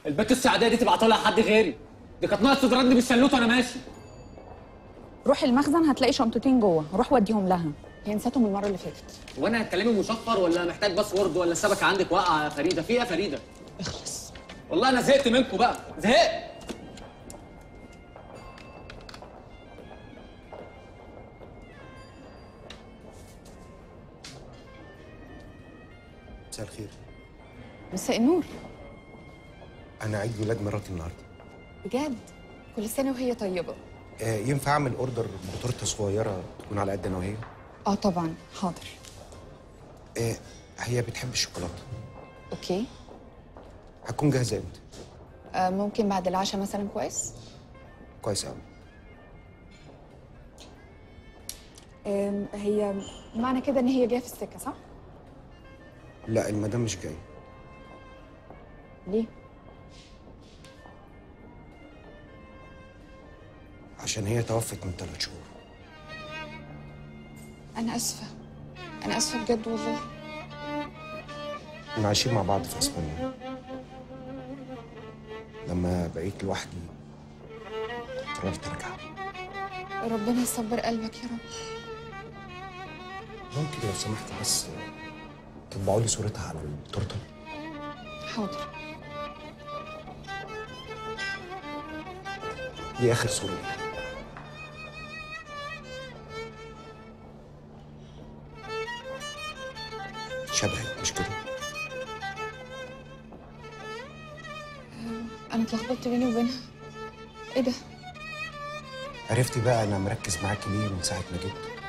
البت السعديه دي تبعتها لها حد غيري، دي كانت ناقص تضربني بالشلوت وانا ماشي. روح المخزن هتلاقي شنطتين جوه، روح وديهم لها، هي نسيتهم المره اللي فاتت. وانا هتكلمي مشفر ولا محتاج باسورد ولا الشبكه عندك واقعه يا فريده؟ في ايه يا فريده؟ اخلص. والله انا زهقت منكم بقى، زهقت. مساء الخير. مساء النور. انا عيد ميلاد مراتي النهارده. بجد؟ كل سنه وهي طيبه. ينفع اعمل اوردر بتورته صغيره تكون على قد انا وهي؟ اه طبعا، حاضر. هي بتحب الشوكولاته. اوكي. هتكون جاهزه امتى؟ ممكن بعد العشاء مثلا. كويس. كويس قوي. هي معنى كده ان هي جايه في السكه، صح؟ لا، المدام مش جايه. ليه؟ عشان هي توفت من 3 شهور. انا اسفه، انا اسفه بجد والله. كنا عايشين مع بعض في اسبانيا. لما بقيت لوحدي قررت ارجع. ربنا يصبر قلبك يا رب. ممكن لو سمحت بس تطبعوا لي صورتها على التورته؟ حاضر. دي اخر صوره ليها. شبهك مش كده؟ انا اتلخبطت بيني وبينها. ايه ده؟ عرفتي بقى انا مركز معاكي ليه من ساعه ما جيت؟